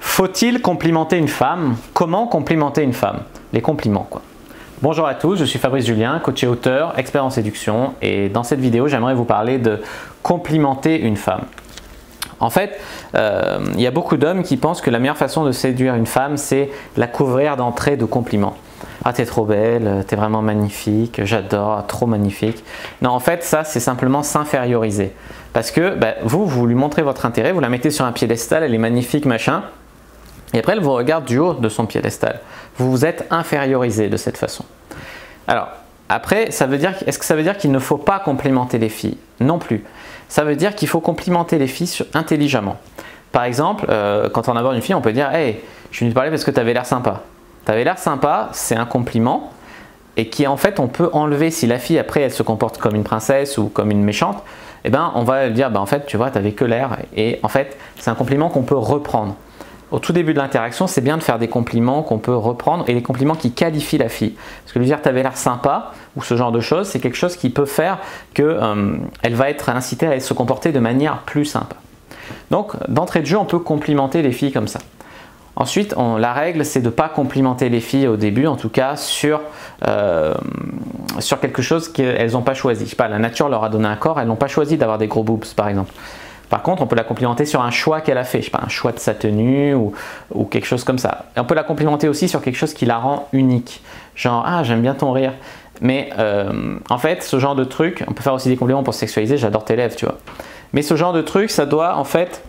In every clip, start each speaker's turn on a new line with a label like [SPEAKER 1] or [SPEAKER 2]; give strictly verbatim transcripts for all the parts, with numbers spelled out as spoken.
[SPEAKER 1] Faut-il complimenter une femme? Comment complimenter une femme? Les compliments quoi. Bonjour à tous, je suis Fabrice Julien, coach et auteur, expert en séduction, et dans cette vidéo j'aimerais vous parler de complimenter une femme. En fait, euh, il y a beaucoup d'hommes qui pensent que la meilleure façon de séduire une femme, c'est la couvrir d'entrée de compliments. Ah, t'es trop belle, t'es vraiment magnifique, j'adore, trop magnifique. Non, en fait, ça, c'est simplement s'inférioriser. Parce que bah, vous, vous lui montrez votre intérêt, vous la mettez sur un piédestal, elle est magnifique, machin. Et après, elle vous regarde du haut de son piédestal. Vous vous êtes infériorisé de cette façon. Alors, après, ça veut dire, est-ce que ça veut dire qu'il ne faut pas complimenter les filles? Non plus. Ça veut dire qu'il faut complimenter les filles sur, intelligemment. Par exemple, euh, quand on aborde une fille, on peut dire « Hey, je suis venu te parler parce que tu avais l'air sympa ». Tu avais l'air sympa, c'est un compliment et qui en fait on peut enlever si la fille après elle se comporte comme une princesse ou comme une méchante, eh ben on va dire bah en fait tu vois tu avais que l'air, et en fait c'est un compliment qu'on peut reprendre. Au tout début de l'interaction, c'est bien de faire des compliments qu'on peut reprendre et des compliments qui qualifient la fille. Parce que lui dire tu avais l'air sympa ou ce genre de choses, c'est quelque chose qui peut faire qu'elle euh, va être incitée à se comporter de manière plus sympa. Donc d'entrée de jeu, on peut complimenter les filles comme ça. Ensuite, on, la règle, c'est de ne pas complimenter les filles au début, en tout cas, sur, euh, sur quelque chose qu'elles n'ont pas choisi. Je sais pas, la nature leur a donné un corps, elles n'ont pas choisi d'avoir des gros boobs, par exemple. Par contre, on peut la complimenter sur un choix qu'elle a fait, je sais pas, un choix de sa tenue ou, ou quelque chose comme ça. Et on peut la complimenter aussi sur quelque chose qui la rend unique. Genre, ah, j'aime bien ton rire. Mais euh, en fait, ce genre de truc, on peut faire aussi des compliments pour sexualiser, j'adore tes lèvres, tu vois. Mais ce genre de truc, ça doit en fait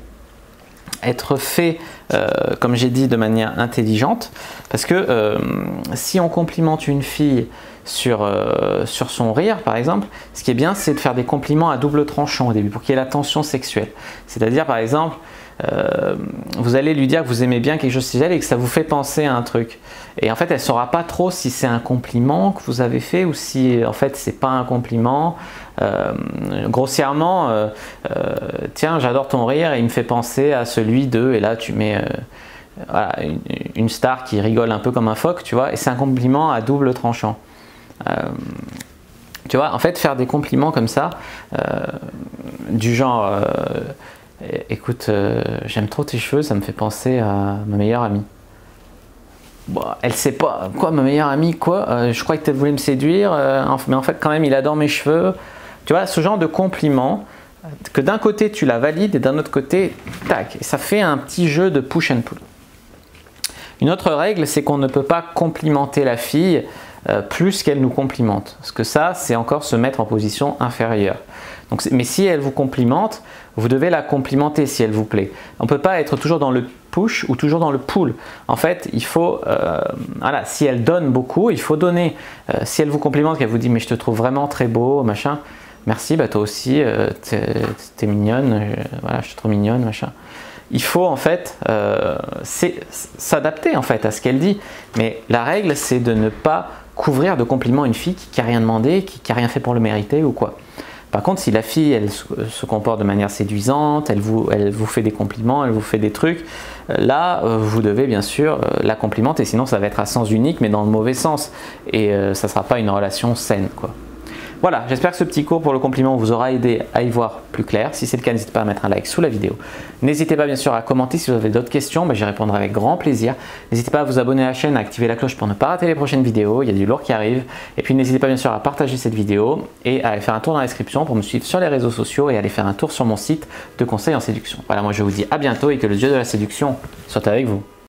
[SPEAKER 1] être fait, euh, comme j'ai dit, de manière intelligente, parce que euh, si on complimente une fille sur, euh, sur son rire, par exemple, ce qui est bien, c'est de faire des compliments à double tranchant au début, pour qu'il y ait la tension sexuelle. C'est-à-dire, par exemple, euh, vous allez lui dire que vous aimez bien quelque chose chez elle et que ça vous fait penser à un truc. Et en fait, elle ne saura pas trop si c'est un compliment que vous avez fait ou si, en fait, c'est pas un compliment. Euh, grossièrement, euh, euh, tiens, j'adore ton rire et il me fait penser à celui de, et là tu mets euh, voilà, une, une star qui rigole un peu comme un phoque, tu vois, et c'est un compliment à double tranchant. Euh, tu vois, en fait, faire des compliments comme ça, euh, du genre, euh, écoute, euh, j'aime trop tes cheveux, ça me fait penser à ma meilleure amie. Bon, elle sait pas, quoi, ma meilleure amie, quoi, euh, je crois que tu voulais me séduire, euh, mais en fait, quand même, il adore mes cheveux. Tu vois, ce genre de compliment, que d'un côté tu la valides et d'un autre côté, tac, et ça fait un petit jeu de push and pull. Une autre règle, c'est qu'on ne peut pas complimenter la fille euh, plus qu'elle nous complimente. Parce que ça, c'est encore se mettre en position inférieure. Donc, mais si elle vous complimente, vous devez la complimenter si elle vous plaît. On ne peut pas être toujours dans le push ou toujours dans le pull. En fait, il faut, euh, voilà, si elle donne beaucoup, il faut donner. Euh, si elle vous complimente, qu'elle vous dit « mais je te trouve vraiment très beau », machin, merci, bah toi aussi, euh, t'es, t'es mignonne, euh, voilà, je suis trop mignonne, machin. Il faut en fait euh, s'adapter en fait à ce qu'elle dit. Mais la règle, c'est de ne pas couvrir de compliments une fille qui n'a rien demandé, qui n'a rien fait pour le mériter ou quoi. Par contre, si la fille, elle se comporte de manière séduisante, elle vous, elle vous fait des compliments, elle vous fait des trucs, là, vous devez bien sûr la complimenter. Sinon, ça va être à sens unique, mais dans le mauvais sens. Et euh, ça ne sera pas une relation saine, quoi. Voilà, j'espère que ce petit cours pour le compliment vous aura aidé à y voir plus clair. Si c'est le cas, n'hésitez pas à mettre un like sous la vidéo. N'hésitez pas bien sûr à commenter si vous avez d'autres questions, bah, j'y répondrai avec grand plaisir. N'hésitez pas à vous abonner à la chaîne, à activer la cloche pour ne pas rater les prochaines vidéos, il y a du lourd qui arrive. Et puis n'hésitez pas bien sûr à partager cette vidéo et à aller faire un tour dans la description pour me suivre sur les réseaux sociaux et aller faire un tour sur mon site de conseils en séduction. Voilà, moi je vous dis à bientôt et que le dieu de la séduction soit avec vous.